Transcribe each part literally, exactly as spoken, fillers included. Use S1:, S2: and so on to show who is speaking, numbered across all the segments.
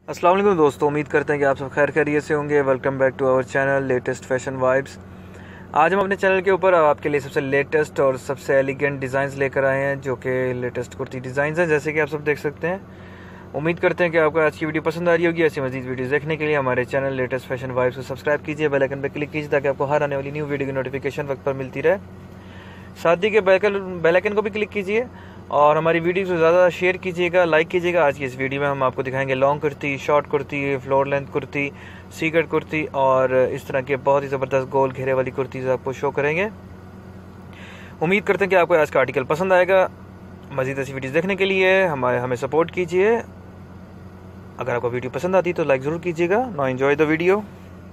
S1: अस्सलाम वालेकुम दोस्तों, उम्मीद करते हैं कि आप सब खैर खैरियत से होंगे। Welcome back to our channel latest fashion vibes. आज हम अपने चैनल के ऊपर आपके लिए सबसे लेटेस्ट और सबसे एलिगेंट डिज़ाइंस लेकर आए हैं, जो कि लेटेस्ट कुर्ती डिज़ाइंस हैं, जैसे कि आप सब देख सकते हैं। उम्मीद करते हैं कि आपको आज की वीडियो पसंद आ रही होगी। ऐसी मजीद वीडियोस देखने के लिए हमारे चैनल लेटेस्ट फैशन वाइब्स को सब्सक्राइब कीजिए, बेल आइकन पर क्लिक कीजिए ताकि आपको हर आने वाली न्यू वीडियो की नोटिफिकेशन वक्त पर मिलती रहे। साथ ही के बेल आइकन को भी क्लिक कीजिए और हमारी वीडियो को ज़्यादा शेयर कीजिएगा, लाइक कीजिएगा। आज की इस वीडियो में हम आपको दिखाएंगे long kurti, short kurti, floor length kurti, सीकट कुर्ती और इस तरह के बहुत ही ज़बरदस्त गोल घेरे वाली कुर्तीज़ आपको शो करेंगे। उम्मीद करते हैं कि आपको आज का आर्टिकल पसंद आएगा। मज़ीद ऐसी वीडियोज़ देखने के लिए हमारे हमें सपोर्ट कीजिए। अगर आपको वीडियो पसंद आती है तो लाइक ज़रूर कीजिएगा। Now enjoy the video.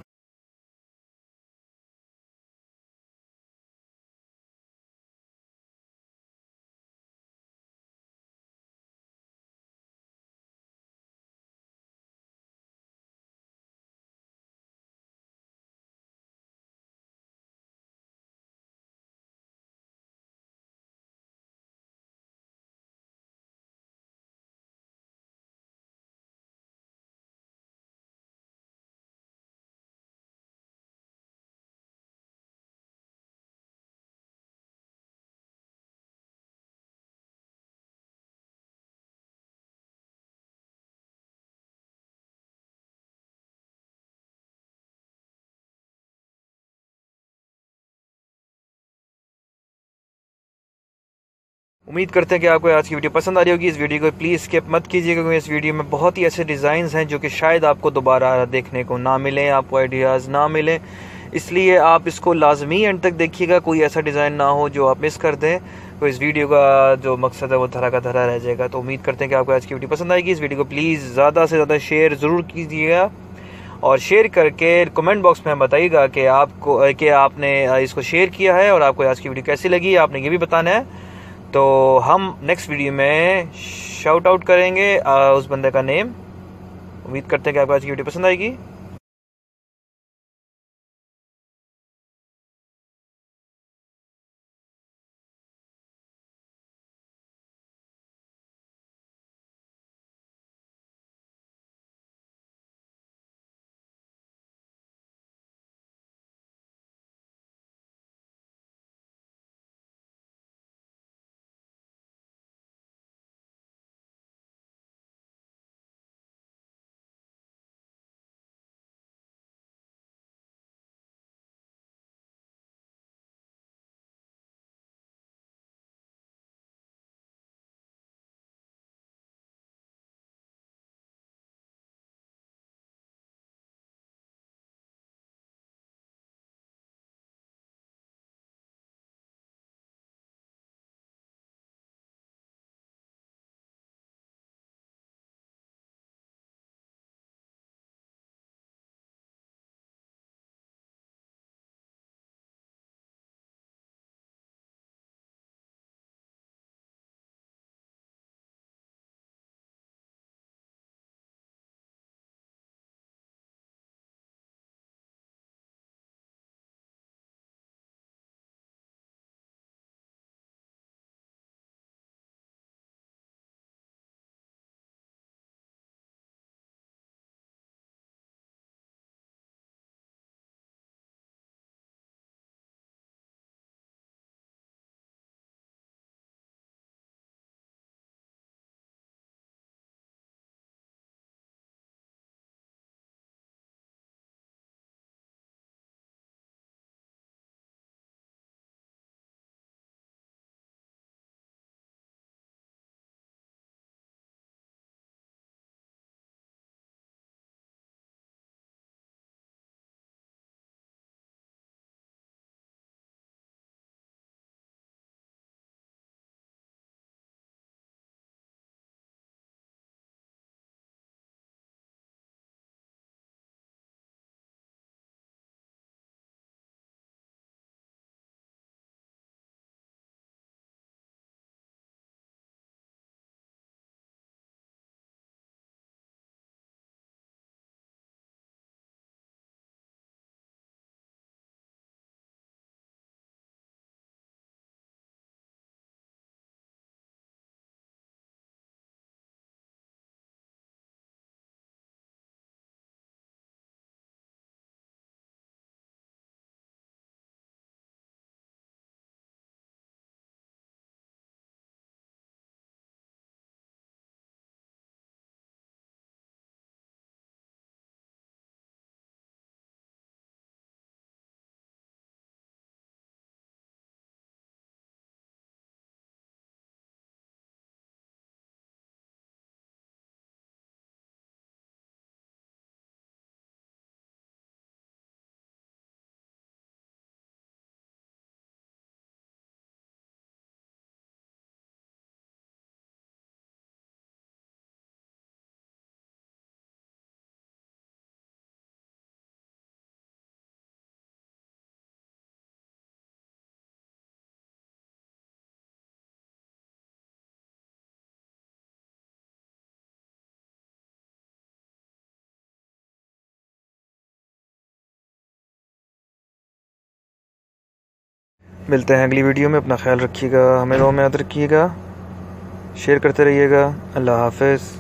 S1: उम्मीद करते हैं कि आपको आज की वीडियो पसंद आ रही होगी। इस वीडियो को प्लीज़ स्किप मत कीजिएगा, क्योंकि इस वीडियो में बहुत ही ऐसे डिज़ाइंस हैं जो कि शायद आपको दोबारा देखने को ना मिलें, आपको आइडियाज़ ना मिलें। इसलिए आप इसको लाजमी एंड तक देखिएगा, कोई ऐसा डिज़ाइन ना हो जो आप मिस कर दें। तो इस वीडियो का जो मकसद है वो धरा का धरा रह जाएगा। तो उम्मीद करते हैं कि आपको आज की वीडियो पसंद आएगी। इस वीडियो को प्लीज़ ज़्यादा से ज़्यादा शेयर ज़रूर कीजिएगा और शेयर करके कमेंट बॉक्स में बताइएगा कि आपको कि आपने इसको शेयर किया है और आपको आज की वीडियो कैसी लगी। आपने ये भी बताना है। तो हम नेक्स्ट वीडियो में शाउट आउट करेंगे आ, उस बंदे का नेम। उम्मीद करते हैं कि आपको आज की वीडियो पसंद आएगी। मिलते हैं अगली वीडियो में। अपना ख्याल रखिएगा, हमें दुआ में याद रखिएगा, शेयर करते रहिएगा। अल्लाह हाफ़िज़।